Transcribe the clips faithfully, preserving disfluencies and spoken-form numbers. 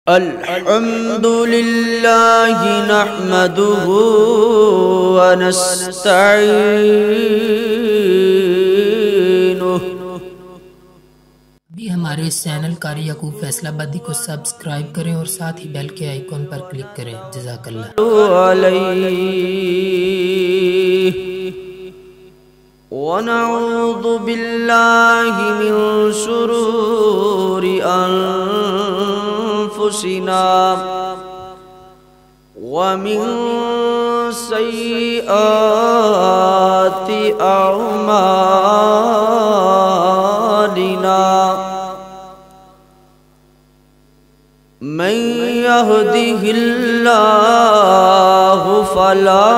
الحمد لله نحمده ونستعينه. بھی ہمارے اس چینل قاری یعقوب فیصل آبادی کو سبسکرائب کریں اور ساتھ ہی بیل کے آئیکن پر کلک کریں. جزاک اللہ. علیہ ونعوذ باللہ من شرور انفسنا ومن سیئات اعمالنا من يهده الله فلا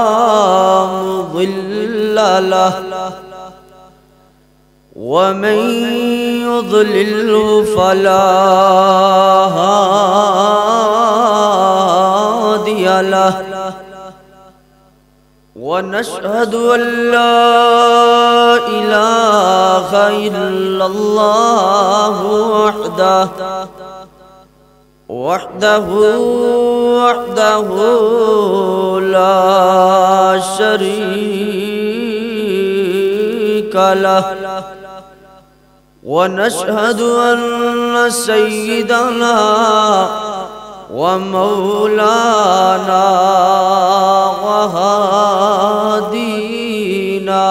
مضل له ومن يضلل فلا هادي له ونشهد أن لا إله إلا الله وحده وحده وحده لا شريك له ونشهد أن سيدنا ومولانا وهادينا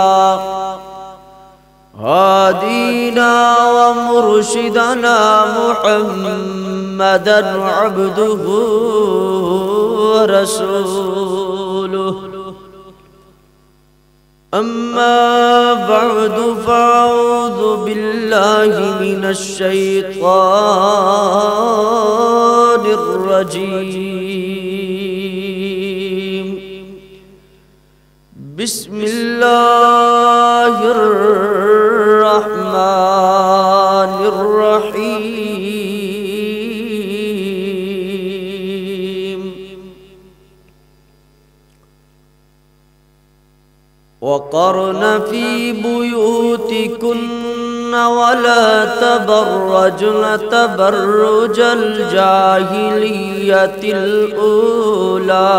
هادينا ومرشدنا محمدا عبده ورسوله. أما بعد فأعوذ بالله من الشيطان الرجيم. بسم الله الرحمن الرحيم. وقرن في بيوتكن ولا تبرجن تبرج الجاهلية الأولى.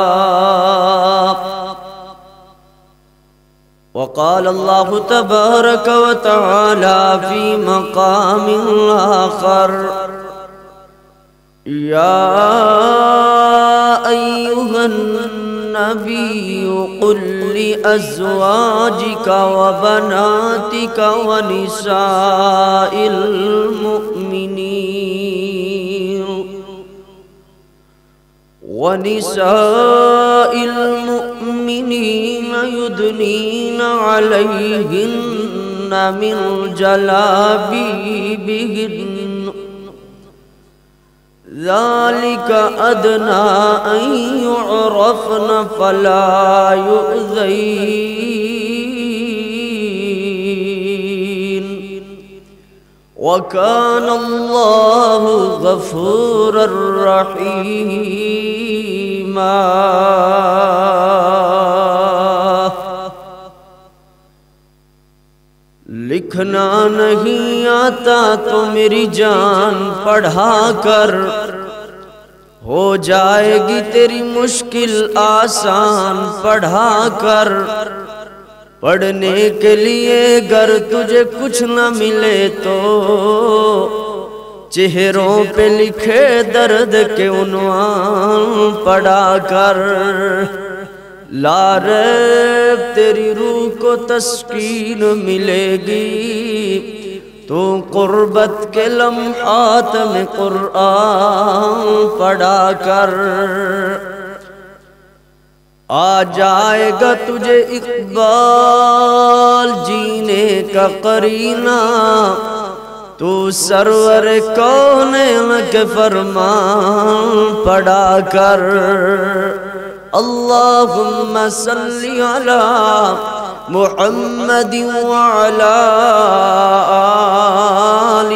وقال الله تبارك وتعالى في مقام آخر: يا أيها النبي قل لأزواجك وبناتك ونساء المؤمنين ونساء المؤمنين يدنين عليهن من جلابيبهن ذلك أدنى أن يعرفن فلا يؤذين وكان الله غفورا رحيما. لکھنا نہیں آتا تو میری جان پڑھا کر، ہو جائے گی تیری مشکل آسان پڑھا کر. پڑھنے کے لیے گر تجھے کچھ نہ ملے تو چہروں پہ لکھے درد کے عنوان پڑھا کر. لا ریب تیری روح کو تسکین ملے گی تو قربت کے لمحات میں قرآن پڑھا کر. آ جائے گا تجھے اقبال جینے کا قرینہ، تو سرور کونین کے فرمان پڑھا کر. اللہم صلی علی محمد وعلی آل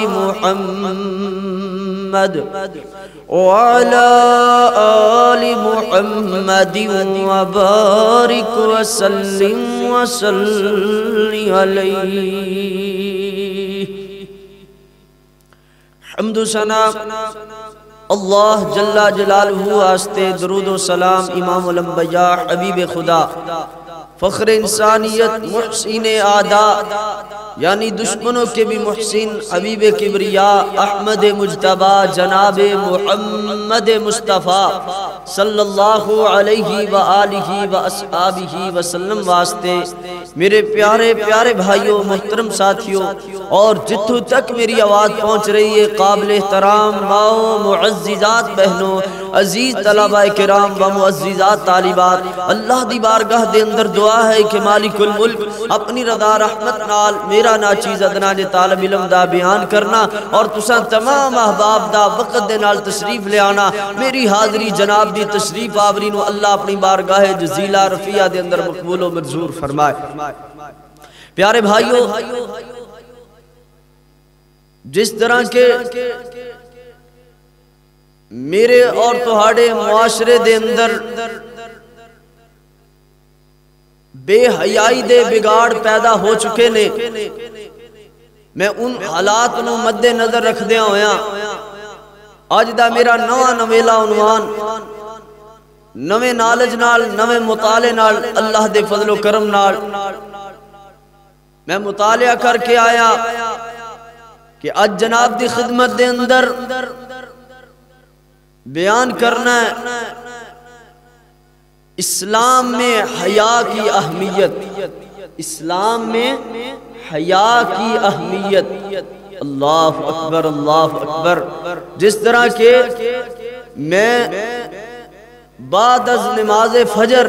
محمد وعلی آل محمد وبارک وسلم وصلی علیہ. حمد و ثنا اللہ جل جلالہ واسطے درود و سلام امام الانبیاء حبیب خدا فخر انسانیت محسن اعداء یعنی دشمنوں کے بھی محسن حبیب کبریاء احمد مجتبی جناب محمد مصطفیٰ صلی اللہ علیہ وآلہ وآصحابہ وسلم واسطے میرے پیارے پیارے بھائیوں محترم ساتھیوں اور جتھوں تک میری آواز پہنچ رہی ہے قابل احترام ماؤں معززات بہنوں عزیز طلبہ کرام و معززات طالبات اللہ دی بارگاہ دے اندر دعا ہے کہ مالک الملک اپنی رضا رحمت نال میرا ناچیز ادنان طالب علم دا بیان کرنا اور تساں تمام احباب دا وقت دے نال تشریف لے آنا میری حاضری جناب دی تشریف آوری نو اللہ اپنی بارگاہ جزیلہ رفیہ دے اندر مقبول و منظور فرمائے۔ پیارے بھائیوں جس طرح کے میرے اور تہاڑے معاشرے دے اندر بے حیائی دے بگاڑ پیدا ہو چکے نے میں ان حالات نو مد نظر رکھ دیا ہویا آج دا میرا نواں نویلا عنوان نوے نالج نال نوے مطالعے نال اللہ دے فضل و کرم نال میں مطالعہ کر کے آیا کہ آج جناب دی خدمت دے اندر بیان کرنا ہے اسلام میں حیا کی اہمیت اسلام میں حیا کی اہمیت اللہ اکبر اللہ اکبر جس طرح کہ میں بعد از نماز فجر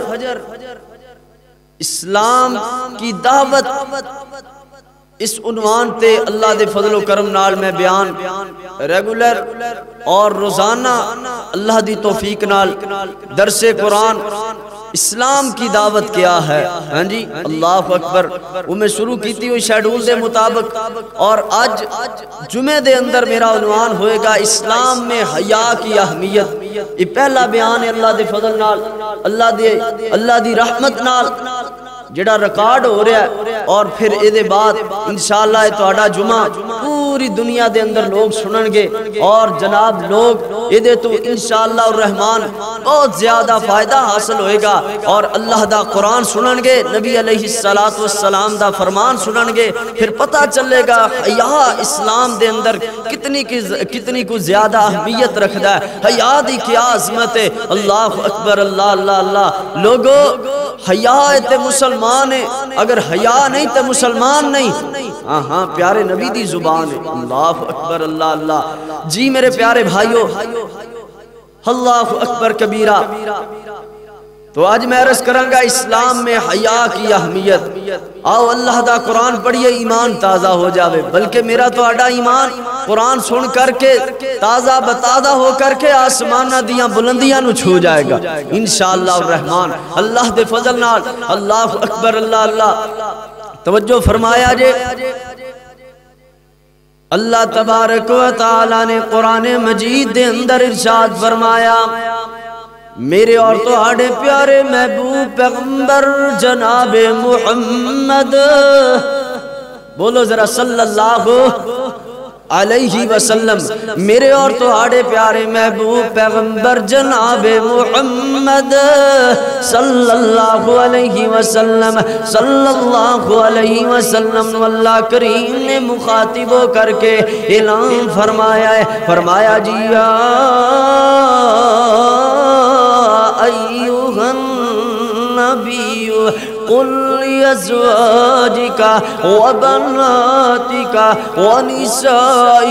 اسلام کی دعوت اس عنوان تے اللہ دے فضل و کرم نال میں بیان ریگولر اور روزانہ اللہ دی توفیق نال درس قرآن اسلام کی دعوت کیا ہے ہاں جی اللہ اکبر وہ میں شروع کیتی ہوئی شیڈول دے مطابق اور آج جمعہ دے اندر میرا عنوان ہوئے گا اسلام میں حیا کی اہمیت یہ پہلا بیان ہے اللہ دے فضل نال اللہ دے اللہ دی رحمت نال جڑا ریکارڈ ہو رہا ہے اور پھر اے دے بعد انشاءاللہ تہاڈا جمعہ پوری دنیا دے اندر لوگ سنن گے اور جناب لوگ اے دے تو انشاءاللہ الرحمن بہت زیادہ فائدہ حاصل ہوئے گا اور اللہ دا قرآن سنن گے نبی علیہ السلام دا فرمان سنن گے پھر پتہ چلے گا حیا اسلام دے اندر کتنی کتنی کو زیادہ اہمیت رکھدا ہے حیا دی کیا عظمت ہے اللہ اکبر اللہ اللہ اللہ لوگو حیا تے مسلمان ہے اگر حیا نہیں تے مسلمان نہیں ہاں ہاں پیارے نبی دی زبان ہے اللہ اکبر اللہ اللہ جی میرے پیارے بھائیو اللہ اکبر کبیرہ تو آج میں عرض کروں گا اسلام میں حیا کی اہمیت آؤ اللہ دا قرآن پڑھئے ایمان تازہ ہو جاوے بلکہ میرا تو آڈا ایمان قرآن سن کر کے تازہ بتازہ ہو کر کے آسمانہ دیاں بلندیاں نو چھو جائے گا انشاءاللہ الرحمن اللہ دے فضل نال اللہ اکبر اللہ اللہ توجہ فرمایا جے اللہ تبارک و تعالی نے قرآن مجید دے اندر ارشاد فرمایا میرے اور تو آڑے پیارے محبوب پیغمبر جناب محمد بولو ذرا صلی اللہ علیہ وسلم میرے اور تو آڑے پیارے محبوب پیغمبر جناب محمد صلی اللہ علیہ وسلم صلی اللہ علیہ وسلم واللہ کریم نے مخاطب ہو کر کے اعلان فرمایا ہے فرمایا جی ایوہ النبی قل لأزواجك وبناتك ونساء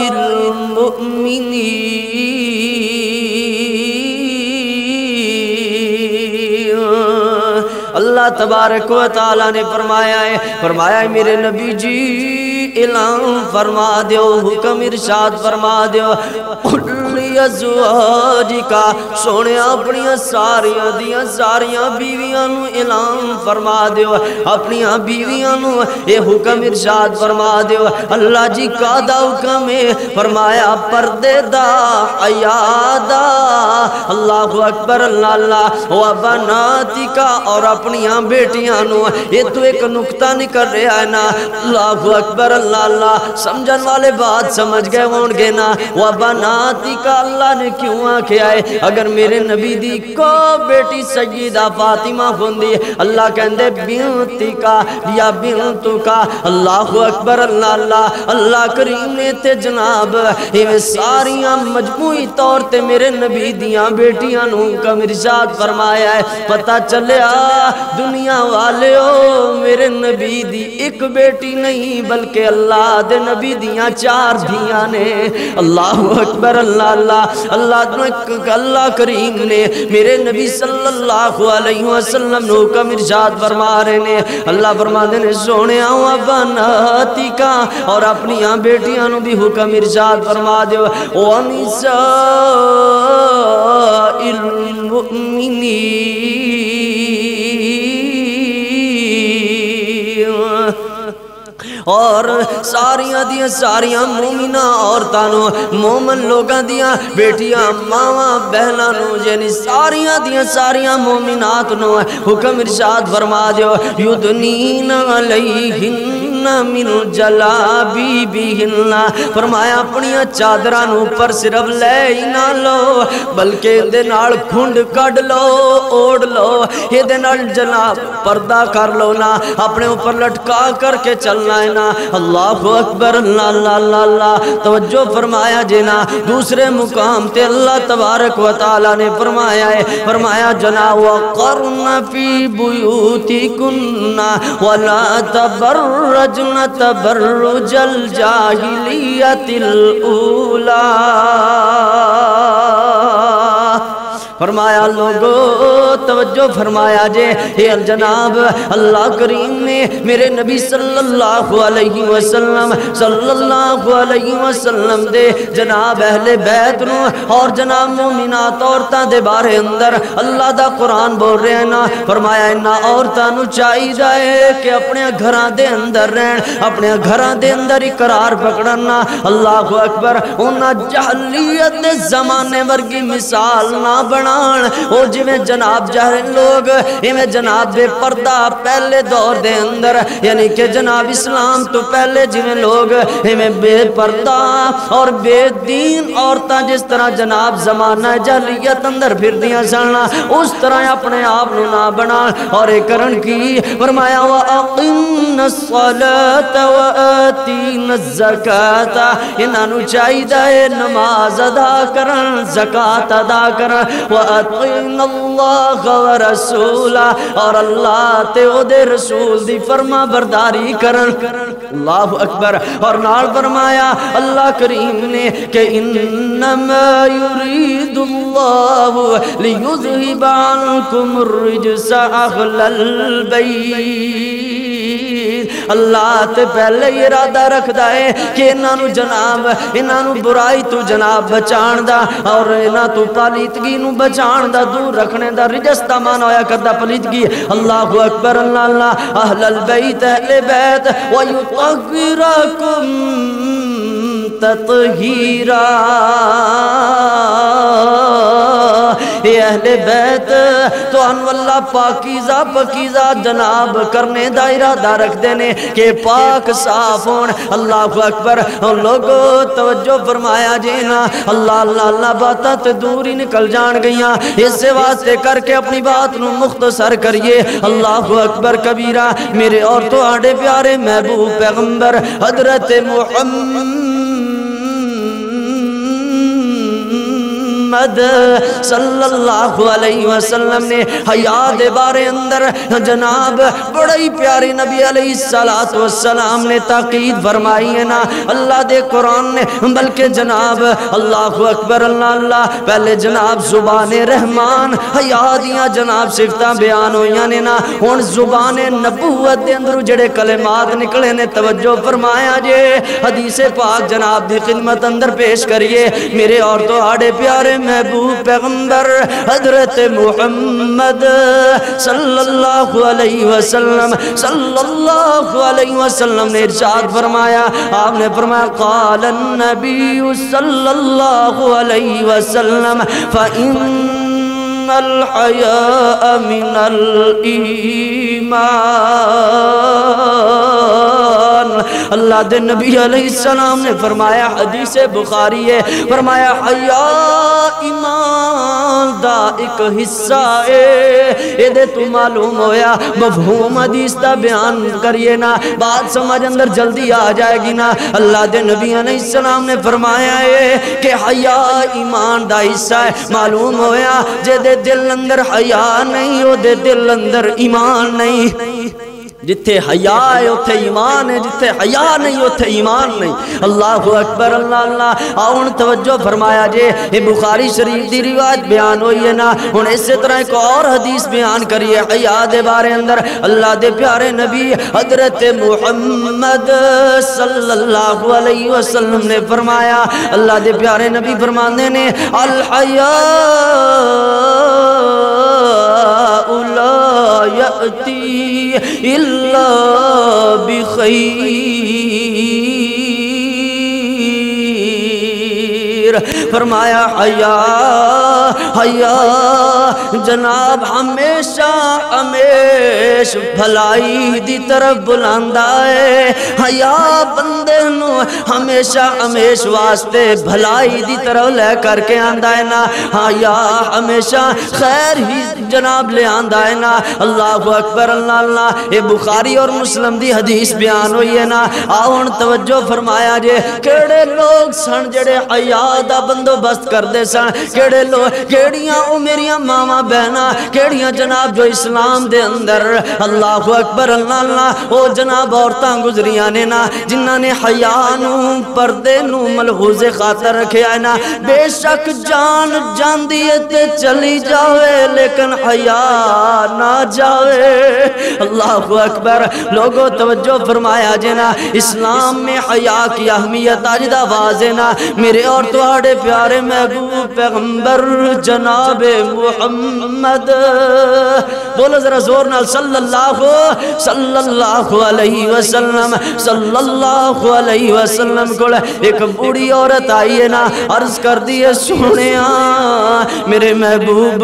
المؤمنين اللہ تبارک و تعالیٰ نے فرمایا ہے فرمایا ہے میرے نبی جی اعلان فرما دیو حکم ارشاد فرما دیو کلی ازواجکا سونے اپنی ساریاں دیاں ساریاں بیویاں نو اعلان فرما دیو اپنی بیویاں نو اے حکم ارشاد فرما دیو اللہ جی کا دا حکم ہے فرمایا پردے دا حیا دا اللہ اکبر اللہ اللہ و بناتکا اور اپنی بیٹیاں نو یہ تو ایک نکتہ نکل رہا ہے نا اللہ اکبر اللہ اللہ سمجھن والے بات سمجھ گئے ہون گے نا و بناتکا اللہ نے کیوں آکھے آئے اگر میرے نبی دی کو بیٹی سیدہ فاطمہ ہوندی اللہ کہندے بنتی کا یا بنتو کا اللہ اکبر اللہ اللہ اللہ کریم نے تے جناب یہ ساریاں مجموعی طور تے میرے نبی دیاں بیٹیاں نوں کا ارشاد فرمایا ہے پتہ چلیا دنیا والے ہو میرے نبی دی ایک بیٹی نہیں بلکہ اللہ دے نبی دیاں چار دھیاں نے اللہ اکبر اللہ اللہ اللہ اللہ کریم نے میرے نبی صلی اللہ علیہ وسلم نو کا ارشاد فرما رہے نے اللہ فرما دے نے سونے آؤں بناتی کا اور اپنی بیٹیاں نو بھی حکم ارشاد فرما دے وَنِسَاءِ الْمُؤْمِنِينَ اور ساریاں دیاں ساریاں مومنہ عورتانوں مومن لوگاں دیاں بیٹیاں ماواں بہنانوں یعنی ساریاں دیاں ساریاں مومنات نو حکم ارشاد فرما دیو یدنین علیہن من جلابی بیہن فرمایا اپنیاں چادرانوں پر صرف لے ہی نہ لو بلکہ دے نال کھنڈ کڑ لو اوڑ لو یہ دے نال جناب پردہ کر لو نا اپنے اوپر لٹکا کر کے چلنا ہے نا اللہ اکبر اللہ اللہ اللہ اللہ توجہ فرمایا جنا دوسرے مقام تے اللہ تبارک و تعالی نے فرمایا ہے فرمایا جنا وقرن فی بیوتکن ولا تبرجن تبرج الجاہلیت الاولی فرمایا لوگو توجہ فرمایا جے یہ جناب اللہ کریم نے میرے نبی صلی اللہ علیہ وسلم صلی اللہ علیہ وسلم دے جناب اہل بیت نو اور جناب مومنات عورتاں دے بارے اندر اللہ دا قرآن بول رہے ہیں نا فرمایا انہا عورتاں نو چاہی جائے کہ اپنے گھران دے اندر رہن اپنے گھران دے اندر ہی قرار پکڑنا اللہ اکبر انہا جہلیت دے زمانے ورگی مثال نہ بنا او جویں جناب جہر لوگ ایویں جناب بے پردہ پہلے دور دے اندر یعنی کہ جناب اسلام تو پہلے جویں لوگ ایویں بے پردہ اور بے دین عورتاں جس طرح جناب زمانہ جہلیت اندر پھر دیاں سننا اس طرح اپنے آپ نو نہ بنا اور ایک کرن کی فرمایا وَأَقِمْنَ الصَّلَاةَ وَآتِينَ الزَّكَاةَ انہاں نو چاہیے نماز ادا کرن زکات ادا کرن وَأَطِعْنَ اللَّهَ وَرَسُولَهُ اور اللہ تے او دے رسول دی فرما برداری کرن اللہ اکبر اور نال فرمایا اللہ کریم نے کہ انما یرید اللہ لیذہب عنکم الرجس اہل البیت اللہ تے پہلے یہ ارادہ رکھ دائے کہ انہاں نو جناب انہاں نو برائی تو جناب بچان دا اور انہاں تو پالیتگی نو بچان دا دور رکھنے دا رجس دا مانا ہویا کردہ پلیتگی اللہ اکبر اللہ اللہ اہل البیت اہل بیت وَيُطَغِّرَكُمْ تَطْهِيرًا اے اہل بیت تو انو اللہ پاکیزہ پاکیزہ جناب کرنے دا ارادہ رکھ دینے کہ پاک صاف ہون اللہ اکبر اور لوگو توجہ فرمایا جینا اللہ اللہ اللہ باتاں تے دور ہی نکل جان گئیاں اس سے واسطے کر کے اپنی بات نو مختصر کریے اللہ اکبر کبیرہ میرے اور تو آڑے پیارے محبوب پیغمبر حضرت محمد صلی اللہ علیہ وسلم نے حیات بارے اندر جناب بڑی پیاری نبی علیہ السلام نے تاقید فرمائی ہے نا اللہ دے قرآن نے بلکہ جناب اللہ اکبر اللہ اللہ پہلے جناب زبان رحمان حیاتیاں جناب صفتہ بیان ہوئیاں نے نا ان زبان نبوت دے اندر جڑے کلمات نکلے نے توجہ فرمایا جے حدیث پاک جناب دی خدمت اندر پیش کریے میرے اور تو آڑے پیارے محبوب پیغمبر حضرت محمد صلی اللہ علیہ وسلم صلی اللہ علیہ وسلم نے ارشاد فرمایا آپ نے فرمایا قال النبی صلی اللہ علیہ وسلم فَإِنَّ ان الحیاء من الایمان۔ اللہ دے نبی علیہ السلام نے فرمایا، حدیث بخاری ہے، فرمایا حیاء ایمان دا ایک حصہ ہے۔ اے دے تو معلوم ہویا مفہوم حدیث دا بیان کریے نا، بات سمجھ اندر جلدی آ جائے گی نا۔ اللہ دے نبی علیہ السلام نے فرمایا ہے کہ حیاء ایمان دا حصہ ہے۔ معلوم ہویا جے دے دل اندر حیاء نہیں، او دے دل اندر ایمان نہیں۔ جتھے حیاء ہے اتھے ایمان ہے، جتھے حیاء نہیں اتھے ایمان نہیں۔ اللہ اکبر، اللہ اللہ۔ آؤن توجہ فرمایا جے، یہ بخاری شریف دی روایت بیان ہوئی ہے نا، ہن اسی طرح ایک اور حدیث بیان کریے حیاء دے بارے اندر۔ اللہ دے پیارے نبی حضرت محمد صلی اللہ علیہ وسلم نے فرمایا، اللہ دے پیارے نبی فرماندے نے الحیاء لا یأتی الا بخیر۔ فرمایا حیاء حیاء جناب ہمیشہ ہمیش بھلائی دی طرف بلاندا ہے۔ حیاء بندے نو ہمیشہ ہمیش واسطے بھلائی دی طرف لے کر کے آندا ہے نا، حیاء ہمیشہ خیر ہی جناب لے آندا ہے نا۔ اللہ اکبر، اللہ اللہ۔ یہ بخاری اور مسلم دی حدیث بیان ہوئی ہے نا۔ آؤن توجہ فرمایا جے، کیڑے لوگ سن جڑے حیاء دا بندوبست کر دے سن، کیڑے لوگ، کیڑیاں او میریاں ماما بہنا، کیڑیاں جناب جو اسلام دے اندر اللہ اکبر اللہ اللہ او جناب عورتاں گزریاں نے نا، جنہاں نے حیاء نو پردے نو ملحوظ خاطر رکھیا ہے نا۔ بے شک جان جاندی تے چلی جاوے لیکن حیاء نہ جاوے۔ اللہ اکبر۔ لوگوں توجہ فرمایا جنا، اسلام میں حیاء کی اہمیت آج دا واضح نا۔ میرے اور تواڈے پیارے محبوب پیغمبر جناب محمد، بولو ذرا زور نال صلی اللہ صلی اللہ علیہ وسلم، صلی اللہ علیہ وسلم کو ایک بوڑھی عورت آئی ہے نا، عرض کر دیئے سنیا میرے محبوب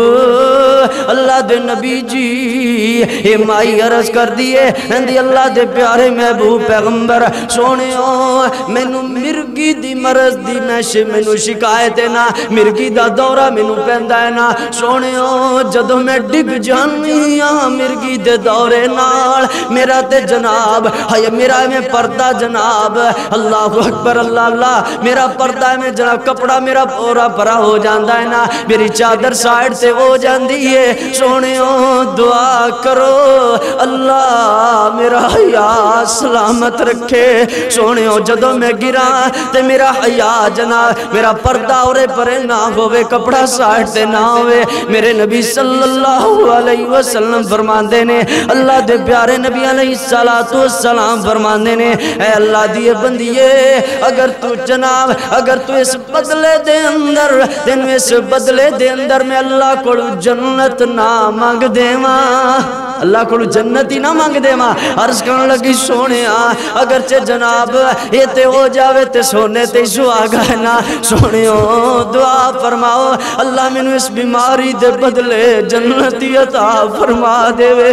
اللہ دے نبی جی، اے مائی عرض کر دیئے اندی اللہ دے پیارے محبوب پیغمبر سونیو، مینو مرگی دی مرض دی مینو شکایت ہے نا، مرگی دا دورہ مینو پہندا ہے نا۔ سونیو جدو میں ڈگ جانی ہاں مرگی دے دورے نال، میرا تے جناب ہے میرا میں پردہ جناب اللہ اکبر اللہ اللہ، میرا پردہ میں جناب کپڑا میرا پورا پرا ہو جاندہ ہے نا، میری چادر سائڈ سے ہو جاندی ہے۔ سونیو دعا کرو اللہ میرا حیاء سلامت رکھے۔ سونیو جدو میں گرا تے میرا حیاء جناب میرا پردہ اورے پرے نہ ہوئے، کپڑا سائڈ سے نہ ہوئے۔ میرے نبی صلی اللہ علیہ وسلم فرماندے نے، اللہ دے پیارے نبی علیہ السلام فرماندے نے، اے اللہ دیے بندیے اگر تو جناب اگر تو اس بدلے دے اندر تین اس بدلے دے اندر میں اللہ کو جنت نہ مانگ دے ماں، اللہ کو جنت ہی نہ مانگ دے ماں۔ عرض کرنے لگی سونے اگرچہ جناب یہ تے ہو جاوے تے سونے تے سواگا ہے نا، سونے دعا فرماؤ اللہ میں نے اس بیماری دے بدلے جنتی عطا فرما دے وے۔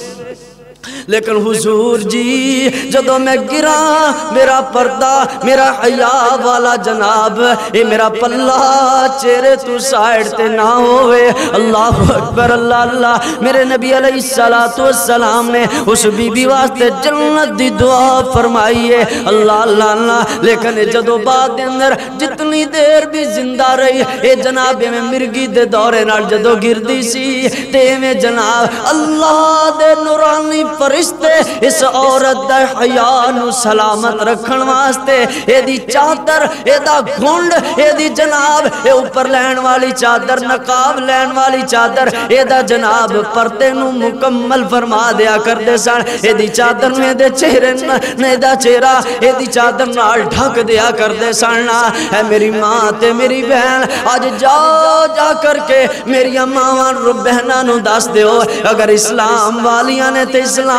لیکن حضور جی جدو میں گرا میرا پردہ میرا حیاء والا جناب اے میرا پلہ چہرے تو سائڈ تے نہ ہوئے۔ اللہ اکبر اللہ اللہ۔ میرے نبی علیہ السلام نے اس بی بی واسطے جنت دی دعا فرمائی ہے اللہ اللہ اللہ۔ لیکن جدو بعد اندر جتنی دیر بھی زندہ رہی اے جناب میں مرگی دے دورے نال جدو گردی سی تے میں جناب اللہ دے نورانی فرشتے اس عورت دا حیاء نو سلامت رکھن واسطے اے دی چادر اے دا گھنڈ اے دی جناب اے اوپر لین والی چادر نقاب لین والی چادر اے دا جناب پردے نو مکمل فرما دیا کر دے سن۔ اے دی چادر میں دے چہرے نے دا چہرہ اے دی چادر نال ڈھک دیا کر دے سن۔ اے میری ماں تے میری بہن آج جا جا کر کے میری ماں رو بہناں نو دس دیو اگر اسلام والیاں نے تے اسلام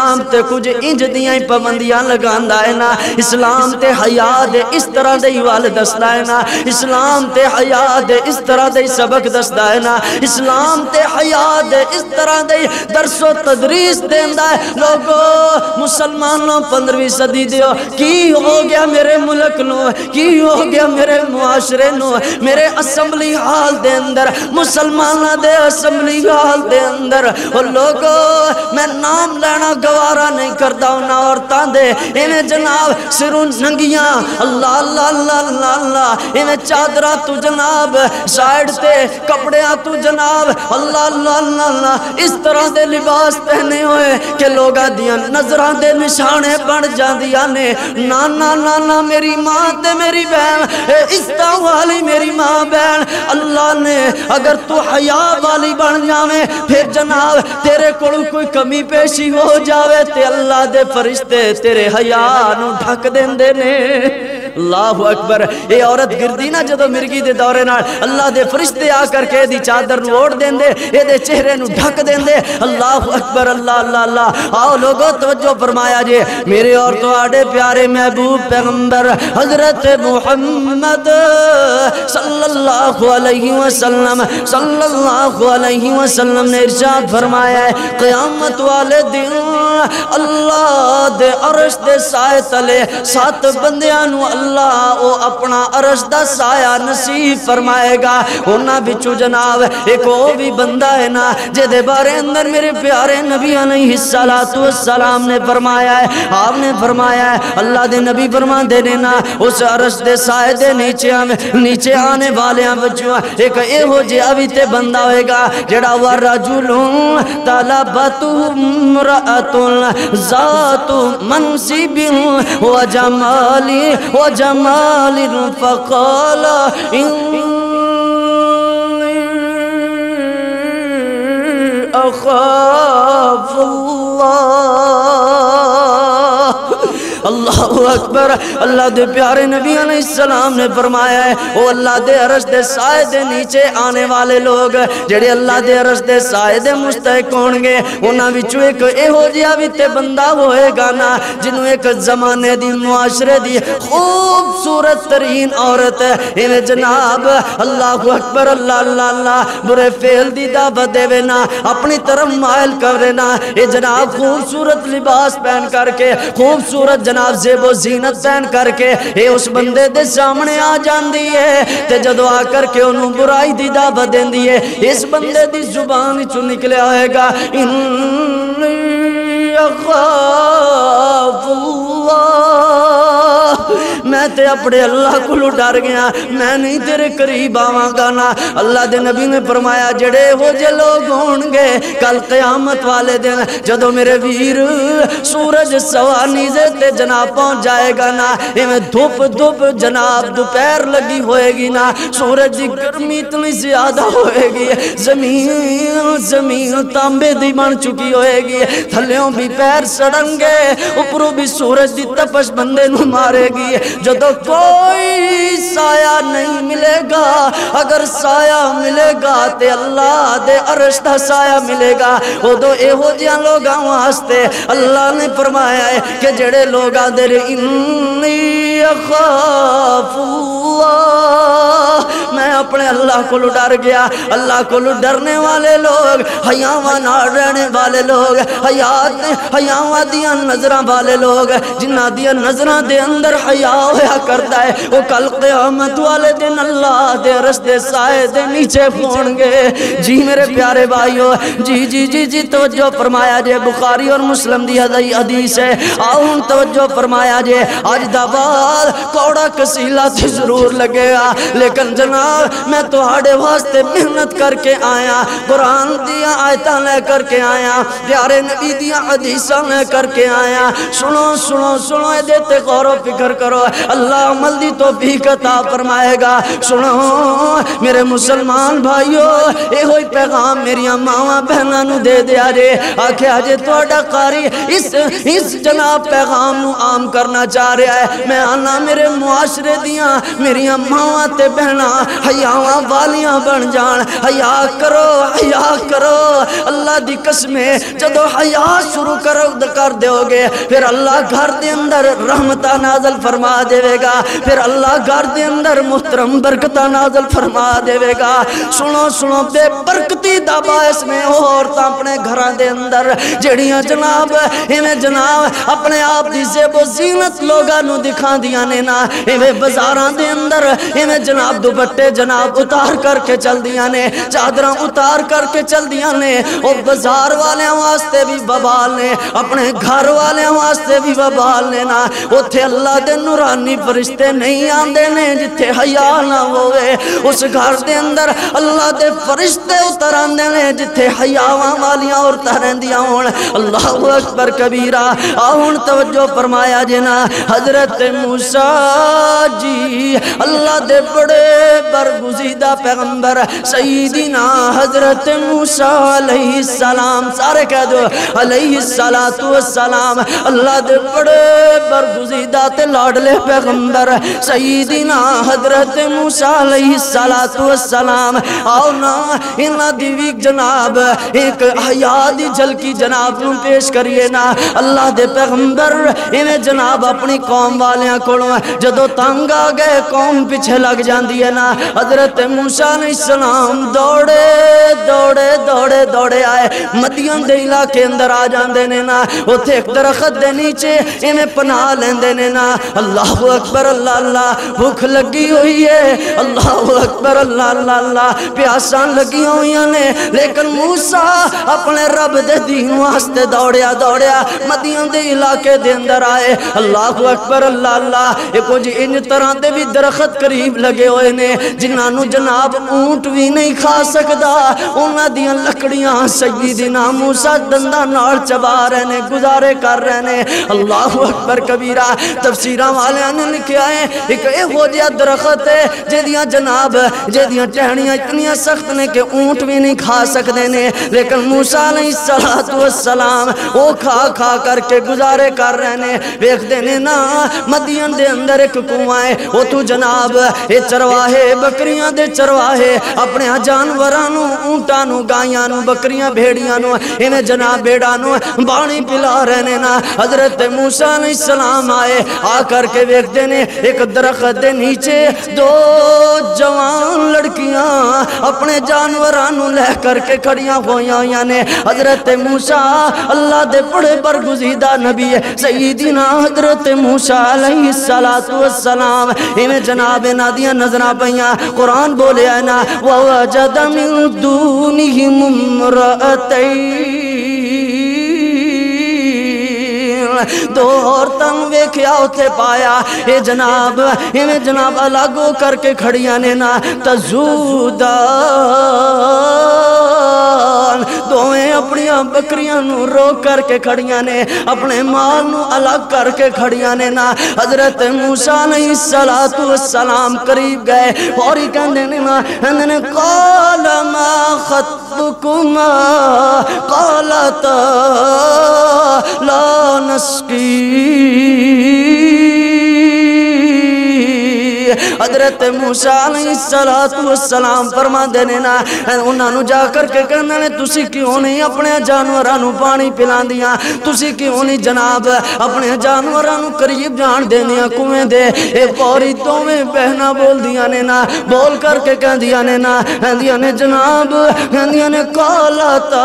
اسلام تے کچھ انج دیاں پابندیاں لگاندا ہے نا، اسلام تے حیا دے اس طرح دے وال دسدا ہے نا، اسلام تے حیا دے اس طرح دے سبق دسدا ہے نا، اسلام تے حیا دے اس طرح دے درس و تدریس دیندا ہے۔ لوگو مسلمانوں پندرہویں صدی دیو کی ہو گیا میرے ملک نو، کی ہو گیا میرے معاشرے نو، میرے اسمبلی ہال دے اندر، مسلمانہ دے اسمبلی ہال دے اندر اور لوگو میں نام لینا گوارا نہیں کرتا انہاں عورتاں دے، انہیں جناب سروں ننگیاں اللہ اللہ اللہ اللہ اللہ، انہیں چادرہ تو جناب سائیڈ تے کپڑیاں تو جناب اللہ اللہ اللہ اللہ، اس طرح دے لباس پہنے ہوئے کہ لوگاں دیاں نظران دے نشانے بڑھ جان دیا نے۔ نا نا نا نا میری ماں تے میری بہن، اس طرح والی میری ماں بہن، اللہ نے اگر تو حیا والی بن جاویں پھر جناب تیرے کولو کوئی کمی پیشی ہو جاوے تے اللہ دے فرشتے تیرے حیا نو ڈھک دیندے نے۔ اللہ اکبر، اے عورت گردی نا جدو مرگی دے دورے نال اللہ دے فرشتے آ کر کے دی چادر نو اوڑھ دیندے، اے دے چہرے نو ڈھک دیندے۔ اللہ اکبر، اللہ اللہ اللہ۔ آؤ لوگو توجہ فرمایا جے، میرے اور تو آڑے پیارے محبوب پیغمبر حضرت محمد صلی اللہ علیہ وسلم صلی اللہ علیہ وسلم نے ارشاد فرمایا ہے قیامت والے دن اللہ دے عرش دے سائے تلے سات بندیاں نو اللہ او اپنا عرش دا سایہ نصیب فرمائے گا۔ انہاں بچو جناب ایک او بھی بندہ ہے نا جے دے بارے اندر میرے پیارے نبی علیہ السلام نے فرمایا ہے، آپ نے فرمایا ہے اللہ دے نبی فرما دے دینا اس عرش دے سائے دے نیچے نیچے آنے والے ہیں بچوں ایک اے ہو جے ابھی تے بندہ ہوئے گا جڑا ورجلوں طلبتو امرأتن ذات منصب و جمالی و جمال فقال انی اخاف اللہ۔ اللہ اکبر، اللہ دے پیارے نبی علیہ السلام نے فرمایا ہے وہ اللہ دے عرش دے سائے دے نیچے آنے والے لوگ جڑے اللہ دے عرش دے سائے دے مستحق ہونگے انہاں وچوں ایک اے ہو جیا بھی تے بندہ ہوئے گا نا جنہوں ایک زمانے دی معاشرے دی خوبصورت ترین عورت انہیں جناب اللہ اکبر اللہ اللہ اللہ برے فعل دی دعوت دے نا اپنی طرف مائل کرے نا اے جناب خوبصورت لباس پہن کر کے خوبصورت جناب زیب و زینت پہن کر کے اے اس بندے دے سامنے آ جان دیئے تے جدو آ کر کے انہوں برائی دی دعوت دین دیئے اس بندے دی زبان چو نکلے آئے گا انی اخاف اللہ، میں تے اپنے اللہ کو ڈر گیا میں نہیں تیرے قریب آواں گا نا۔ اللہ دے نبی نے فرمایا جڑے ہو جے لوگ ہونگے کل قیامت والے دن جدو میرے ویر سورج سوا نیزے تے جناب پہنچ جائے گا نا میں دھوپ دھوپ جناب دوپہر لگی ہوئے گی نا سورج دی گرمی اتنی زیادہ ہوئے گی زمین زمین تانبے دی بن چکی ہوئے گی تھلیوں بھی پیر سڑنگے اوپروں بھی سورج دی تپش بندے نو مارے گی جدو کوئی سایہ نہیں ملے گا اگر سایہ ملے گا تے اللہ دے عرش دا سایہ ملے گا وہ دو اے ہو جیاں لوگاں واسطے اللہ نے فرمایا ہے کہ جڑے لوگاں دے انی اخاف اللہ میں اپنے اللہ کو ڈر گیا۔ اللہ کو ڈرنے والے لوگ حیاواں نہ رہنے والے لوگ حیات حیاواں دیاں نظراں والے لوگ جنہ دیاں نظراں دے اندر حیا ہویا کرتا ہے وہ کل قیامت والے دن اللہ دے عرش دے سائے دے نیچے پھونگے۔ جی میرے پیارے بھائیو جی جی جی جی توجہ فرمایا جے بخاری اور مسلم دی حدیث ہے آؤں توجہ فرمایا جے آج دا بعد کوڑا کسیلا تے ضرور لگے گا لیکن جناب میں تو ہاڑے واسطے محنت کر کے آیا قرآن دیا آیتاں لے کر کے آیا پیارے نبی دیا حدیثاں لے کر کے آیا سنو سنو سنو اے دیتے غور و فکر کرو اللہ عمل دی توفیق عطا فرمائے گا۔ سنو میرے مسلمان بھائیو اے ہوئی پیغام میری ماواں بہناں نو دے دیا جے آکھے آجے توڑا قاری اس اس جناب پیغام نو عام کرنا چاہ رہا ہے میں آنا میرے معاشرے دیاں میریاں ماواں تے بہنا حیاواں والیاں بن جان. حیا کرو حیا کرو اللہ دی قسمیں جدو حیا شروع کرو کر دیو گے پھر اللہ گھر دے اندر رحمتہ نازل فرما دے گا. پھر اللہ گھر دے اندر محترم برکتہ نازل فرما دے گا. سنو سنو بے برکتی دا باعث میں عورتاں اپنے گھراں دے اندر جڑیاں جناب ایویں جناب اپنے آپ دی زیب و زینت لوگاں نو دکھا دیاں نے نا ایویں بازاراں دے اندر ایویں جناب دوپٹے جناب اتار کر کے چل دیاں نے چادراں اتار کر کے چل دیاں نے. او بازار والے واسطے بھی وبال نے اپنے گھر والے واسطے بھی وبال نے نا. اوتھے اللہ دے نورانی فرشتے نہیں آندے نے جتھے حیا نہ ہوئے. اس گھر دے اندر اللہ دے فرشتے اتر آندے نے جتھے حیاواں والیاں عورتاں رہندیاں ہون. اللہ اکبر کبیرہ. آہن توجہ فرمایا جنا حضرت موسیٰ جی اللہ دے بڑے برگزیدہ پیغمبر سیدنا حضرت موسیٰ علیہ السلام سارے کہہ دو علیہ السلام اللہ دے بڑے برگزیدہ تے لاڈلے پیغمبر سیدنا حضرت موسیٰ علیہ السلام. آؤ نا انہاں دیوی جناب ایک حیاء دی جھلکی جناب نو پیش کریے نا. اللہ دے پیغمبر انہیں جناب اپنی قوم والیاں کھڑوں جدو تنگ آگئے قوم پیچھے لگ جاندی ہے نا. حضرت موسیٰ علیہ السلام دوڑے دوڑے دوڑے دوڑے آئے مدین دے علاقے اندر آ جاندے نے نا. اتھے ایک درخت دے نیچے انہیں پناہ لیندے نے نا. اللہ اکبر اللہ اللہ. بھوک لگی ہوئی ہے اللہ اکبر اللہ اللہ اللہ. پیاساں لگی ہوئی نے لیکن موسیٰ اپنے رب دے دین واسطے دوڑیا دوڑیا مدین دے علاقے دے اندر آئے. اللہ اکبر اللہ اللہ. ایک کچھ ان طرح دے بھی درخت قریب لگے ہوئے نے جنہاں جناب اونٹ بھی نہیں کھا سکدا. انہاں دیاں لکڑیاں سیدنا موسیٰ دندہ نار چبا رہے نے گزارے کر رہے نے. اللہ اکبر کبیرہ. تفسیرہ والے نے لکھیا ہے ایک اے ہو جیا درخت ہے جدیاں جناب جدیاں ٹہنیاں اتنیاں سخت نے کہ اونٹ بھی نہیں کھا سکتے نے لیکن موسیٰ علیہ السلام وہ کھا کھا کر کے گزارے کر رہے نے. ویکھ دینے نا مدین دے اندر ایک کنواں ہے وہ تو جناب اے چرواہے بکریاں دے چرواہے اپنے جانورانو اونٹانو گائیانو بکریاں بھیڑیانو انہیں جناب بیڑانو بانی پلا رہنے نا. حضرت موسیٰ علیہ السلام آئے آ کر کے ویکھ دینے ایک درخت دے نیچے دو جوان لڑکیاں اپنے جانورانو لے کر کے کھڑیاں ہویاں ہویاں نے. حضرت موسیٰ اللہ دے بڑے برگزیدہ نبی سیدنا حضرت موسیٰ علیہ السلام انہیں جناب نادیاں نظرہ پہیاں. قرآن بولے ہے نا وَوَجَدَ مِن دُونِهِمُ امْرَأَتَيْنِ دو عورتاں ویکھیا اتھے پایا اے جناب انہیں جناب الگ ہو کر کے کھڑیاں نے نا تزودان دوئیں اپنی بکریاں نو رو کر کے کھڑیاں نے اپنے مال نو الگ کر کے کھڑیاں نے نا. حضرت موسیٰ علیہ السلام قریب گئے اور ہی کہنے نے نا انہوں نے قال ما خطبکما قالتا لا نسقی. حضرت موسیٰ علیہ السلام فرما دینے نا انہاں نو جا کر کے کہنا نے تسی کیوں نہیں اپنے جانورانو پانی پلان دیاں تسی کیوں نہیں جناب اپنے جانورانو قریب جان دینیاں کنویں دے. اے پوری دوویں بہنا بول دیاں نے نا بول کر کے کہہ دیاں نے نا کہندیاں نے جناب کہندیاں نے قالتا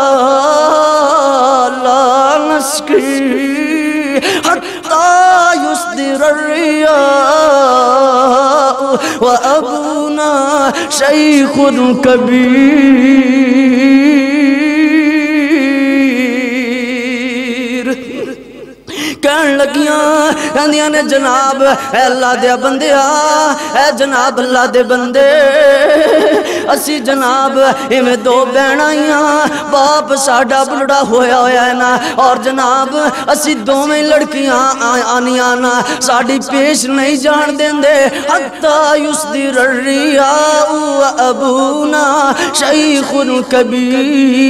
لا نسقی حتى يصدر الرياء وأبونا شيخ كبير. کہن لگیاں کہندیاں نے جناب اے اللہ دے بندیا اے جناب اللہ دے بندے اسی جناب ایویں دو بہنائیاں باپ ساڈا بلڑا ہویا ہویا ہے نا اور جناب اسی دوویں لڑکیاں آنیاں نا ساڈی پیش نہیں جان دیندے حتی یصدر الرياء وابونا شیخ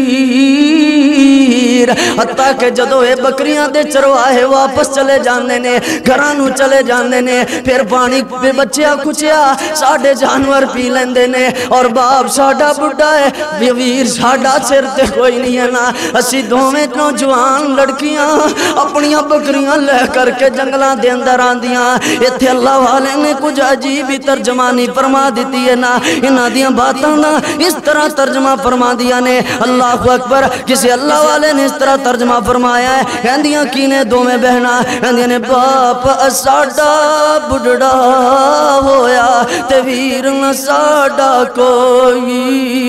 کبیر. حتیٰ کہ جدو اے بکریاں دے چرواہے واپس چلے جانے نے نے گھرانو چلے جاندے نے پھر پانی پہ بچیا کچیا ساڑھے جانور پی لیندے نے اور باپ ساڑھا بڑھا ہے ویر ساڑھا سر تے کوئی نہیں ہے نا اسی دومیں نوجوان لڑکیاں اپنیاں بکریاں لے کر کے جنگلان دے اندر آندیاں ایتھے اللہ والے نے کچھ عجیبی ترجمانی فرما دیتی ہے نا انہاں دیاں باتاں نا اس طرح ترجمہ فرما دیا نے اللہ اکبر کسی اللہ والے نے اس طرح ترجمہ فرمایا ہے کہندیاں کینے دو میں بہنا کہندیاں نے باپ ساڑا بڑھڑا ہویا تے ویر نہ ساڑا کوئی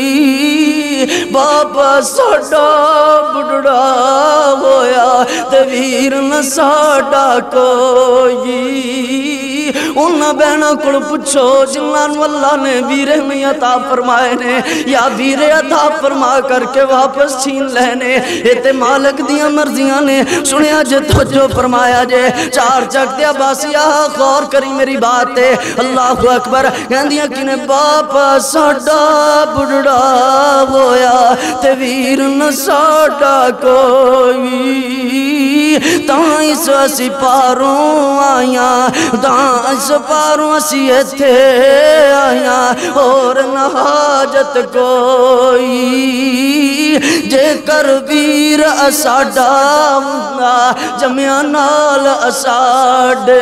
باپ ساڑا بڑھڑا ہویا تے ویر نہ ساڑا کوئی انہاں بہنا کڑ پچھو جنہاں اللہ نے ویرے میں عطا فرمائے نے یا ویرے عطا فرما کر کے واپس چھین لینے ایتے مالک دیاں مرضیاں نے سنیا جے توجہ فرمایا جے چار چک دیا باسیا غور کری میری بات ہے اللہ اکبر کہندیاں کنے باپ ساڑا بڑھڑا ہویا تے ویر نہ ساڑا کوئی تاں اس اسی پاروں آیاں تاں اس پاروں اسی ایتھے آیاں اور نہ حاجت کوئی جے کر ویر اساڑا جمعہ نال اساڑے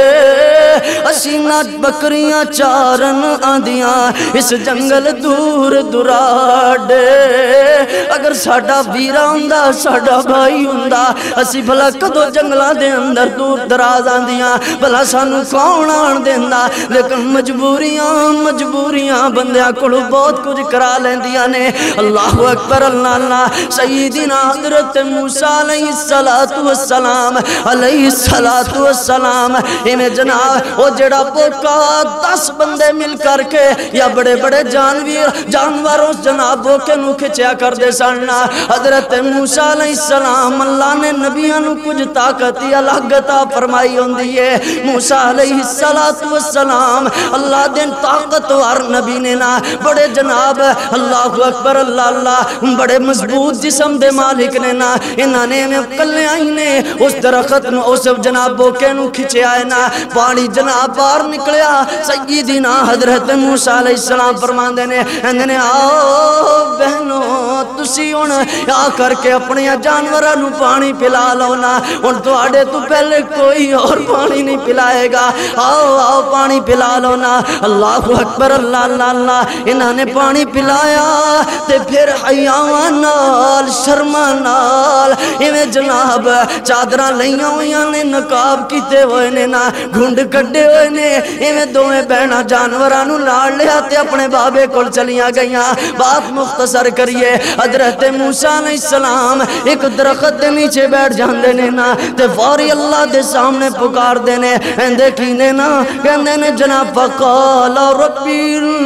اسی نہ بکریاں چارن آندیاں اس جنگل دور دراڑے اگر ساڑا ویرہ ہوندہ ساڑا بھائی ہوندہ اسی بھلا کدو جنگلہ دے اندر دور دراز آندیاں بھلا سانو کون آن دیندہ لیکن مجبوریاں مجبوریاں بندیاں کڑو بہت کچھ کرا لیندیاں نے اللہ اکبر اللہ اللہ سیدنا حضرت موسیٰ علیہ السلام علیہ السلام انہیں جناب وہ جڑا بوکا دس بندے مل کر کے یا بڑے بڑے جانویر جانوروں جناب بوکے نو کھچیا کر دے سننا حضرت موسیٰ علیہ السلام اللہ نے نبیاں نو کچھ طاقتی الہگتا فرمائی ہوں دیئے موسیٰ علیہ السلام اللہ دن طاقتوار نبی نے نا بڑے جناب اللہ اکبر اللہ اللہ بڑے مضبوط جسم دے مالک نے نا انہاں نے میں کلے آئی نے اس درخت نو اس جناب بوکے نو کھچے آئے نا پانی جناب بار نکلیا سیدنا حضرت موسیٰ علیہ السلام فرمان دینے اندنے آؤ بہنوں تسی ان آ کر کے اپنے جانورہ نو پانی پلا لونا ان تو آڑے تو پہلے کوئی اور پانی نہیں پلائے گا آؤ آؤ پانی پلا لونا اللہ اکبر اللہ اللہ اللہ انہاں نے پانی پلایا تے پھر حیاوان نال شرمان نال ایویں جناب چادرہ لئیاں ہویاں نے نقاب کیتے ہوئے نے نا گھنڈ کڈے ہوئے نے ایویں دوئے بہنا جانورانو لار لیا تے اپنے بابے کل چلیاں گئیاں بات مختصر کریے حضرت موسیٰ علیہ السلام ایک درخت دے نیچے بیٹھ جاندے نے نا تے فوری اللہ دے سامنے پکار دینے اندے کینے نا کہندے نے جناب فقال ربی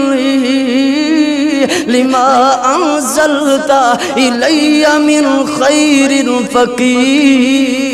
لما انزلتا الی من خیر فقیر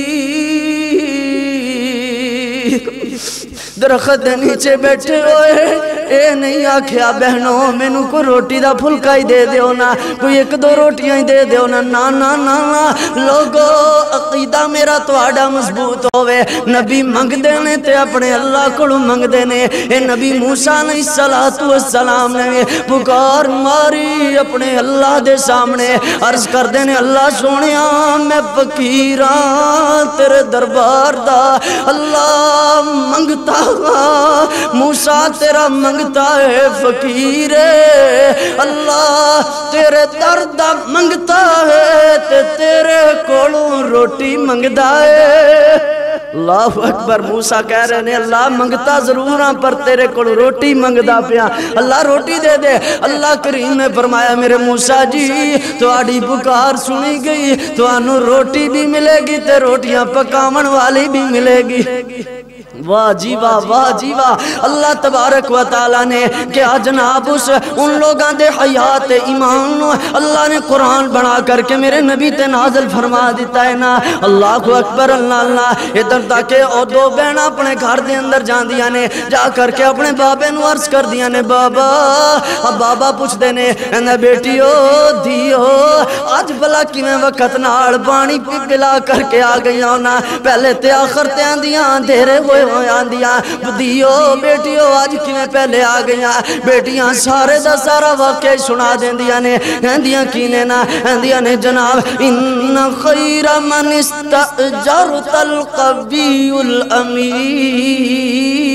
درخت نیچے بیٹھے ہوئے اے نہیں آکھیا بہنوں میں نو کو روٹی دا پھلکا ہی دے دیو نا کوئی ایک دو روٹیاں ہی دے دیو نا نا نا نا لوگو عقیدہ میرا تو آڑا مضبوط ہوئے نبی منگ دینے تے اپنے اللہ کو منگ دینے اے نبی موسیٰ علیہ السلام نے پکار ماری اپنے اللہ دے سامنے عرض کر دینے اللہ سونیاں میں فقیران تیرے دربار دا اللہ منگتا موسیٰ تیرا منگتا ہے فقیر اللہ تیرے درد منگتا ہے تے تیرے کولوں روٹی منگدا ہے اللہ اکبر موسیٰ کہہ رہے ہیں اللہ منگتا ضرور ہاں پر تیرے کول روٹی منگدا پیا اللہ روٹی دے دے اللہ کریم نے فرمایا میرے موسیٰ جی تو آڑی پکار سنی گئی تو آنو روٹی بھی ملے گی تے روٹیاں پکامن والی بھی ملے گی واہ جی واہ واہ جی واہ اللہ تبارک و تعالیٰ نے کیا جناب اس ان لوگاں دے حیات ایمان اللہ نے قرآن بنا کر کے میرے نبی تے نازل فرما دیتا ہے نا اللہ اکبر اللہ اللہ ادھر تاکہ او دو بہن اپنے گھر دے اندر جان دیا نے جا کر کے اپنے بابے نو عرض کر دیا نے بابا اب بابا پوچھ دے نے اندہ بیٹیو دیو آج بلا کی میں وقت ناڑ پانی پی پلا کر کے آ گئی ہونا پہلے تے آخر تے آندیاں دھیرے ہوئے ہوئے آندیاں دیو بیٹیو آج کی میں پہلے آ گئیاں بیٹیاں سارے دا سارا واقعی سنا دیں دیا نے اندیاں کینے نا اندیاں نے جناب ان خیر من استأجرت القوی الامین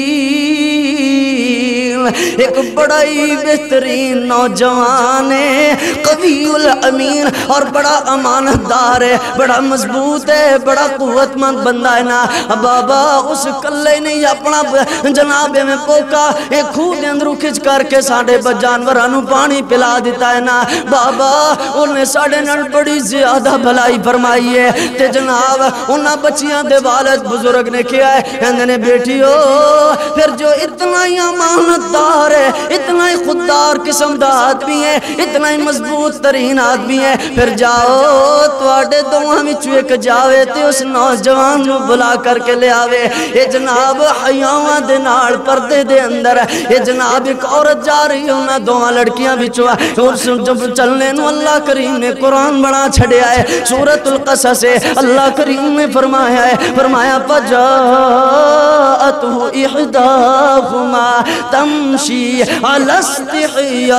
ایک بڑا ہی بہترین نوجوان ہے قوی الامین اور بڑا امانت دار ہے بڑا مضبوط ہے بڑا قوت مند بندہ ہے نا بابا اس کلے نہیں اپنا جناب میں پوکا ایک خود دے اندروں کھچ کر کے ساڑھے جانورانو پانی پلا دیتا ہے نا بابا انہیں ساڑھے نڑ بڑی زیادہ بھلائی فرمائی ہے تے جناب انہاں بچیاں دے والد بزرگ نے کیا ہے اندھے نے بیٹیو پھر جو اتنا ہی امانت دار ہے اتنا ہی خوددار قسم دا آدمی ہے اتنا ہی مضبوط ترین آدمی ہے پھر جاؤ تواڈے دوہاں میں چوئے کے جاوے تے اس نوجوان نو بلا کر کے لے آوے یہ جناب حیاواں دے نال پردے دے اندر یہ جناب ایک عورت جا رہی ہے انہاں دوہاں لڑکیاں بھی چوا اور جب چلنے نو اللہ کریم نے قرآن بنا چھڑے آئے سورۃ القصص سے اللہ کریم نے فرمایا ہے فرمایا فجاءتہ احداہما تمشی علی استحیاء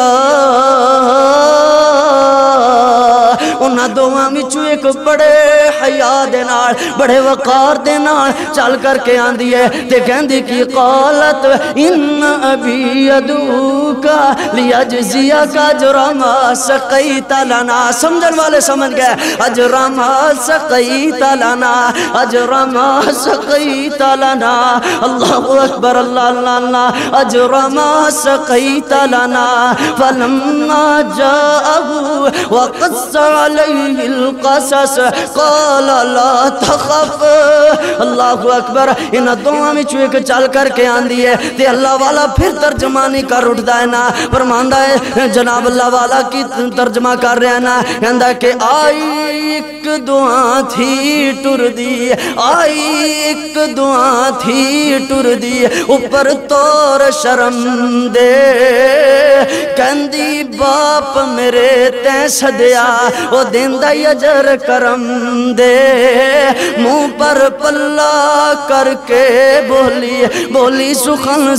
انہاں دوہاں وچوں ایک بڑے حیا دے نال بڑے وقار دے نال چل کر کے آندی ہے تے کہندی کی قالت ان ابی یدوکا لیجزیک اجر ما سقیت لنا سمجھن والے سمجھ گئے اجر ما سقیت لنا اجر ما سقیت لنا اللہ اکبر اللہ اللہ اللہ اجر ما سقیت لنا فلما جاءه وقص علیہ القصص قال لا تخف اللہ اکبر انہاں دوہاں میں چوئے کے چل کر کے آندی ہے تے اللہ والا پھر ترجمانی کر اٹھتا ہے نا فرماندہ ہے جناب اللہ والا کی ترجمہ کر رہے ہیں نا کہندہ کہ آئی ایک دعا تھی ٹر دی آئی ایک دعا تھی ٹر دی اوپر تور شرم دے کہندی باپ میرے تے صدیا او دیندہ اجر کرم دے منہ پر پلا کر کے بولی بولی سخن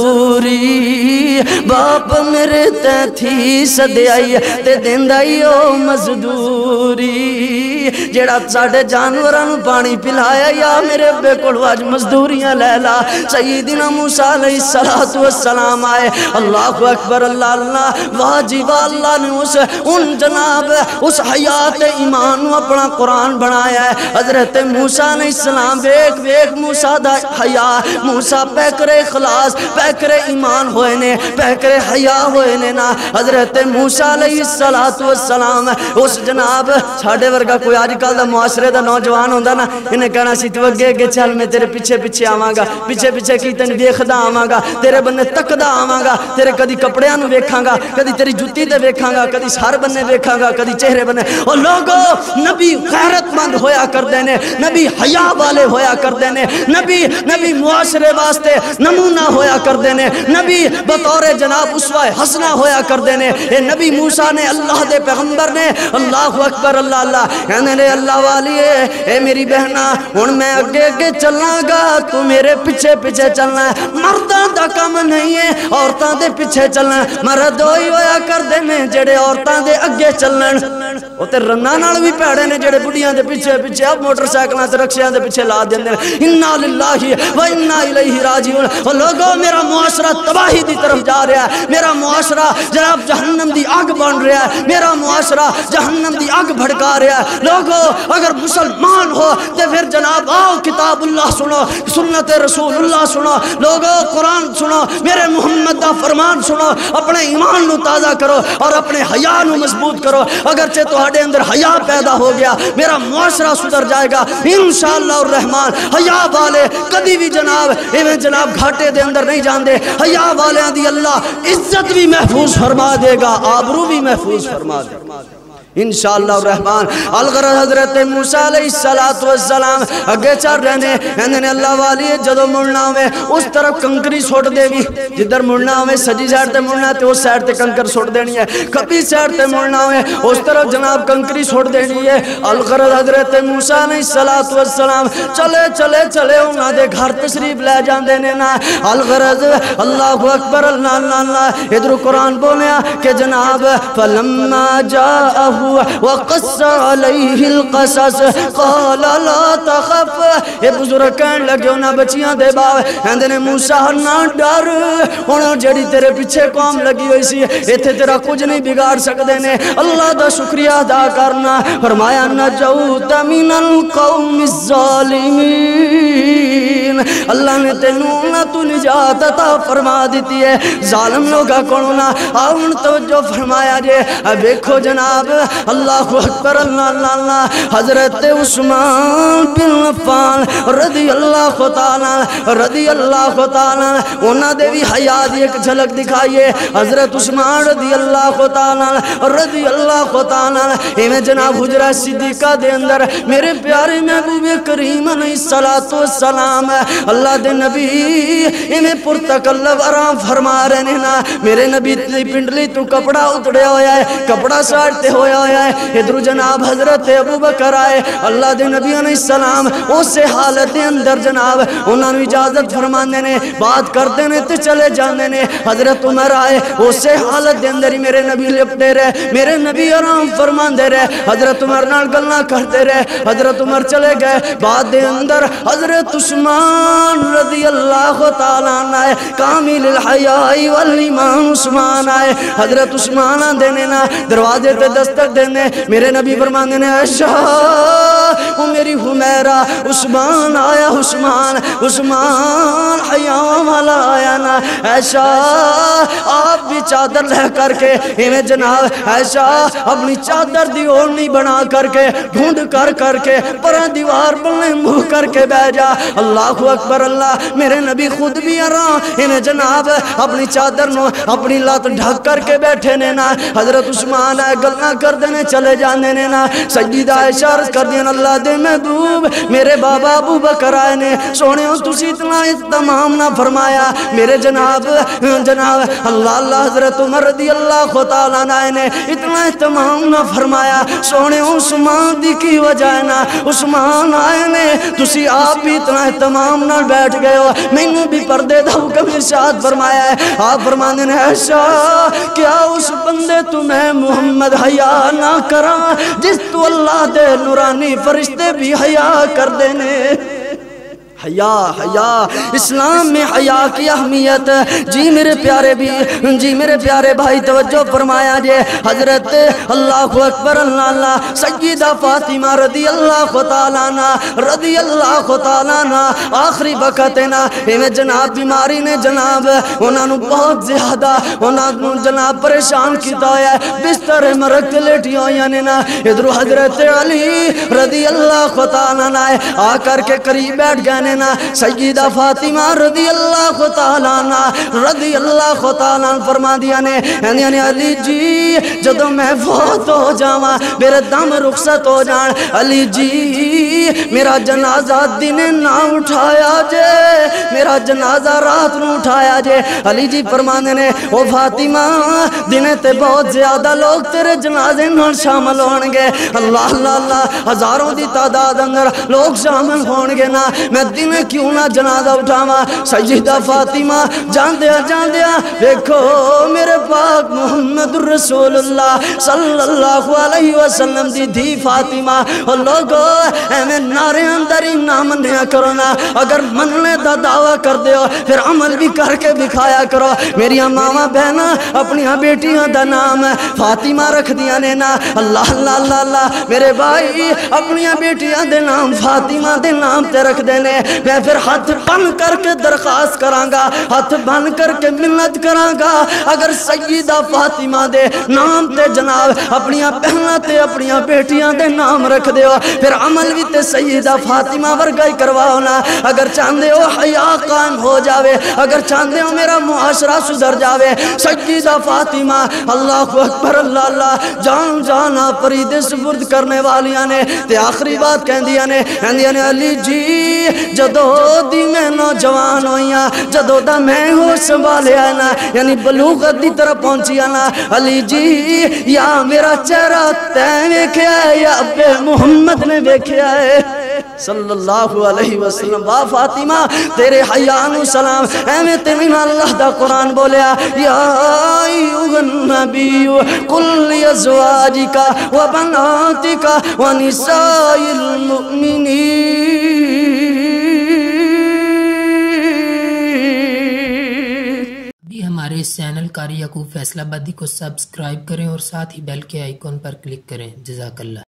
ضروری باپ میرے تے تھی صدیائی تے دیندائی او مزدوری جیڑا ساڑھے جانوران پانی پلایا یا میرے بے کڑواج مزدوریاں لیلا سیدنا موسیٰ علیہ السلام آئے اللہ اکبر اللہ اللہ واجب اللہ نے اس ان جناب اس حیات ایمان اپنا قرآن بنایا ہے حضرت موسیٰ علیہ السلام بیک بیک موسیٰ دا حیا موسیٰ پیکر اخلاص پیکر ایمان ہوئے نے پیکر حیا ہوئے نے نا حضرت موسیٰ علیہ السلام اس جناب ساڑھے ورگا کوئی آج کل دا معاشرے دا نوجوان ہوندہ نا انہیں کہنا سی تو اگے اگے چل میں تیرے پیچھے پیچھے آواں گا پیچھے پیچھے کی تن ویکھدا آواں گا تیرے بننے تکدا آواں گا تیرے کدی کپڑیاں نو ویکھاں گا کدی تیری جُتی تے ویکھاں گا کدی سار بننے ویکھاں گا کدی چہرے بننے اور لوگو نبی غیرت مند ہویا کر دینے نبی حیا والے ہویا کر دینے نبی نبی معاشرے واسطے نمونہ ہویا کر دینے نبی بطور جناب اسوہ حسنہ ہویا کر دینے اے نبی موسیٰ نے اللہ دے پیغمبر نے اللہ اکبر اللہ اللہ کہنے لے اللہ والی ہے اے میری بہنہ ان میں اگے اگے چلنا گا تو میرے پیچھے پیچھے چلنا ہے مردان دا کم نہیں ہے عورتان دے پیچھے چلنا ہے مرد ہوئی ہویا کر دینے جڑے عورتان دے اگے چلنا وہ تے رنہ نال بھی پیڑے نے جڑے بڑیاں دے پیچھے پیچھے اب موٹر سائیکلان تے رکشیاں دے پیچھے لا دینے انہا للہ و انہا الیہ راجعون اور لوگوں میرا معاشرہ تباہی دی طرف جا رہا ہے میرا معاشرہ جناب جہنم دی آگ بن رہا ہے میرا معاشرہ جہنم دی آگ بھڑکا رہا ہے لوگوں اگر مسلمان ہو تے پھر جناب آؤ کتاب اللہ سنو سنت رسول اللہ سنو لوگوں قرآن سنو میرے محمد دا فرمان سنو اپنے ایمان نو تازہ کرو اور اپنے حیا نو مضبوط کرو اگرچہ سے تہاڈے اندر حیا پیدا ہو گیا میرا معاشرہ سدھر جائے گا انشاءاللہ الرحمن حیا والے کدی بھی جناب ایویں جناب گھاٹے دے اندر نہیں جاندے حیا والیاں دی اللہ عزت بھی محفوظ فرما دے گا آبرو بھی محفوظ فرما دے گا انشاءاللہ الرحمن الغرض حضرت موسیٰ علیہ السلام اگے چار رہنے اندھنے اللہ والی جدو مڑنا ہوئے اس طرف کنکری سوٹ دے بھی جدر مڑنا ہوئے سجی سیٹ تے مڑنا تے اس سیٹ تے کنکر سوٹ دینی ہے کبھی سیٹ تے مڑنا ہوئے اس طرف جناب کنکری سوٹ دینی ہے الغرض حضرت موسیٰ علیہ السلام چلے چلے چلے انہاں دے گھر تشریف لے جان دینے نا الغرض اللہ اکبر اللہ اللہ اللہ ادھر قرآن بولیا کہ جناب فلما جاءہ وقص علیہ القصص قال لا تخف یہ بزرگ کہن لگے انہاں بچیاں دے باوے اندھنے موسیٰ نہ ڈر انہاں جڑی تیرے پیچھے قوم لگی ہوئی سی ایتھے تیرا کچھ نہیں بگاڑ سکتے نے اللہ دا شکریہ ادا کرنا فرمایا نجوت من القوم الظالمین اللہ نے تینوں تو نجات عطا فرما دیتی ہے ظالم لوگا کونونا آؤن توجہ فرمایا جے اب دیکھو جناب اللہ اکبر اللہ اللہ اللہ حضرت عثمان بن عفان رضی اللہ تعالیٰ رضی اللہ تعالیٰ انہاں دے بھی حیات ایک جھلک دکھائیے حضرت عثمان رضی اللہ تعالیٰ رضی اللہ تعالیٰ ایمیں جناب حجرہ صدیقہ دے اندر میرے پیارے محبوب کریم علیہ السلام اللہ دے نبی ایمیں پرتکلب آرام فرما رہنے نا میرے نبی پنڈلی تو کپڑا اتڑے ہویا ہے کپڑا ساڑتے ہویا ہویا ہے ادھر جناب حضرت ابو بکر آئے اللہ دے نبی علیہ السلام اسے حالت اندر جناب انہوں نے اجازت فرمانے نے بات کرتے نے تے چلے جانے نے حضرت عمر آئے اسے حالت اندر ہی میرے نبی لپٹے رہے میرے نبی آرام فرمان دے رہے حضرت عمر نال گلنا کرتے رہے حضرت عمر چلے گئے بعد دے اندر حضرت عثمان رضی اللہ تعالیٰ آئے کامل الحیائی والایمان عثمان آئے حضرت عثمان دینے نا دروازے تے دستک دینے میرے نبی فرمانے نے عائشہ وہ میری حمیرہ عثمان آیا عثمان عثمان حیاء والا آیا نا عائشہ آپ بھی چادر لے کر کے ہمیں جناب عائشہ اپنی چادر دیورنی بنا کر کے ڈھونڈ کر کر کے پرہ دیوار بلنے منہ کر کے بہ جا اللہ اکبر اللہ میرے نبی خود بھی آرام ہمیں جناب اپنی چادر نو اپنی لات ڈھک کر کے بیٹھے نے نا حضرت عثمان آئے گلنا کر دینے چلے جانے نے نا سجدہ اشارت کر دین اللہ دے محبوب میرے بابا ابو بکر آئے نے سونے ہوں تسی اتنا اتمام نہ فرمایا میرے جناب جناب اللہ اللہ حضرت عمر رضی اللہ تعالیٰ آئے نے اتنا اتمام نہ فرمایا سونے ہوں عثمان دی کی وجہ نا عثمان آئے نے تسی آپ بھی اتنا اتمام نہ بیٹھ گئے ہو میں نے بھی پردے دا حکم ارشاد فرمایا ہے آپ فرمانے نے عائشہ کیا اس بندے تمہیں محمد حیا نہ کرا جس تو اللہ دے نورانی فرشتے بھی حیا کر دینے حیا حیا اسلام میں حیا کی اہمیت جی میرے پیارے بھی جی میرے پیارے بھائی توجہ فرمایا جے حضرت اللہ اکبر اللہ اللہ سیدہ فاطمہ رضی اللہ تعالیٰ عنہ رضی اللہ تعالیٰ عنہ آخری وقت نا ہمیں جناب بیماری نے جناب انہوں نے بہت زیادہ انہوں نے جناب پریشان کیتا ہے بستر مرک لیٹی ہوئی نے نا ادھر حضرت علی رضی اللہ تعالیٰ عنہ آ کر کے قریب بیٹھ گئے سیدہ فاطمہ رضی اللہ تعالیٰ عنہ رضی اللہ تعالیٰ عنہ فرما دیا نے یعنی علی جی جدو میں فوت ہو جاواں میرے دم رخصت ہو جان علی جی میرا جنازہ دن نہ اٹھایا جے میرا جنازہ رات نہ اٹھایا جے علی جی فرمانے نے او فاطمہ دنے تے بہت زیادہ لوگ تیرے جنازے نہ شامل ہونگے اللہ اللہ اللہ ہزاروں دی تعداد اندر لوگ شامل ہونگے نا میں دن کیوں نہ جنازہ اٹھاواں سیدہ فاطمہ جان دیا جان دیا دیکھو میرے پاک محمد رسول اللہ صلی اللہ علیہ وسلم دی دھی فاطمہ اور لوگو اے میں ایویں نعرے اندر ہی نہ منیا کرو نا، اگر مننے دا دعویٰ کر دیو پھر عمل بھی کر کے دکھایا کرو۔ میری ماما بہنا اپنی بیٹیاں دا نام فاطمہ رکھ دیا نے نا، اللہ اللہ اللہ اللہ میرے بھائی اپنی بیٹیاں دے نام فاطمہ دے نام تے رکھ دینے۔ میں پھر ہاتھ بن کر کے درخواست کرانگا، ہاتھ بن کر کے منت کرانگا، اگر سیدہ فاطمہ دے نام تے جناب اپنی بہناں تے اپنی بیٹیاں دے نام رکھ دیو، پھر عمل بھی تے سیدہ فاطمہ ورگائی کرواؤ نا۔ اگر چاندے ہو حیا قائم ہو جاوے، اگر چاندے ہو میرا معاشرہ سدھر جاوے، سیدہ فاطمہ اللہ اکبر اللہ اللہ جان جانا فرید سپرد کرنے والیاں نے تے آخری بات کہن دیا نے کہندیاں نے علی جی جدو دی میں نوجوان ہوئیاں، جدو دا میں ہو سنبھالے آنا، یعنی بلوغت دی طرف پہنچی آنا، علی جی یا میرا چہرہ تین ویکھیا ہے یا ابے محمد نے ویکھیا ہے صلی اللہ علیہ وسلم۔ با فاطمہ تیرے حیانو سلام، اے تمہیں اللہ دا قرآن بولیا یا ایوہ النبی قل لازواجکا و بناتکا و نساء المؤمنین۔ بھی ہمارے اس چینل قاری یعقوب فیصل آبادی کو سبسکرائب کریں اور ساتھ ہی بیل کے آئیکن پر کلک کریں۔ جزاک اللہ۔